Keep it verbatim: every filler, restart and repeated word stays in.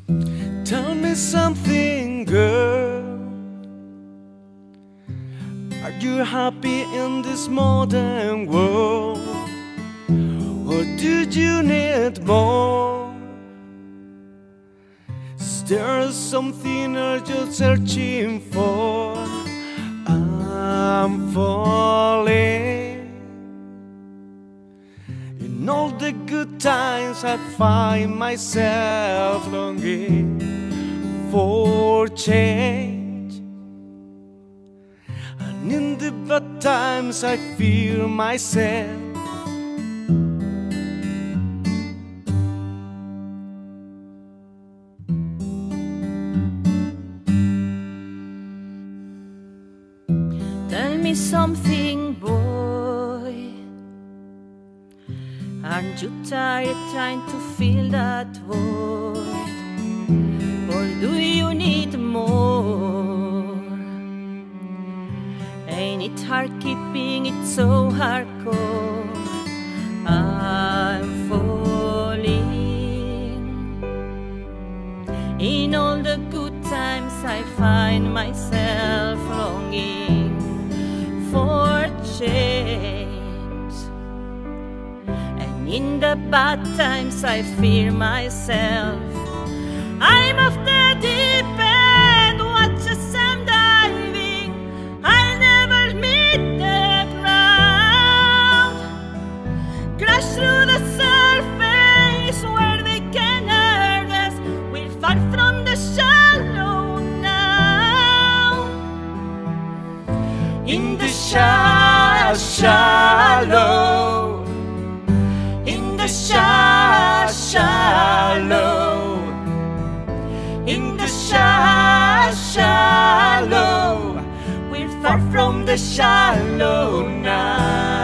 Tell me something, girl. Are you happy in this modern world? Or do you need more? Is there something you're just searching for? I'm falling. In all the good times I find myself longing for change, and in the bad times I fear myself. Tell me something, boy. Aren't you tired trying to fill that void? Or do you need more? Ain't it hard keeping it so hardcore? I'm falling. In all the good times I find myself longing for change, and in the bad times I fear myself. I'm off the deep end, watch as I'm diving. I'll never meet the ground. Crash through the surface where they can hurt us. We're far from the shallow now. In the shallow, shallow, in the shallow, shallow, in the shallow, shallow, we're far from the shallow now.